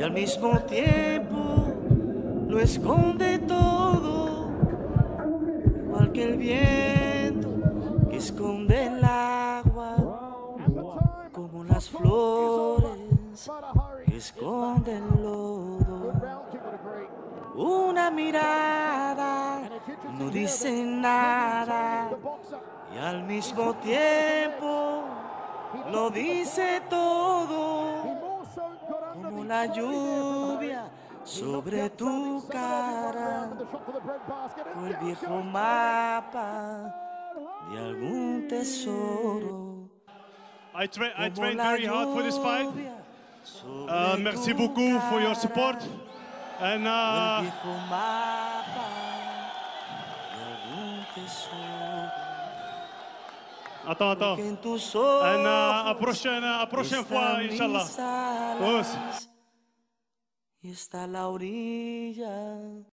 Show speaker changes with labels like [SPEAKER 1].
[SPEAKER 1] al mismo tiempo lo esconde todo, igual que el viento que esconde el agua, como las flores que esconden el lodo. Una mirada no dice nada y al mismo tiempo lo dice todo, como la lluvia sobre tu cara o el viejo mapa de algún tesoro.
[SPEAKER 2] I trained very hard for this fight. Merci beaucoup for your support. And attends. And à prochaine fois, Inch'Allah.
[SPEAKER 1] Y está la orilla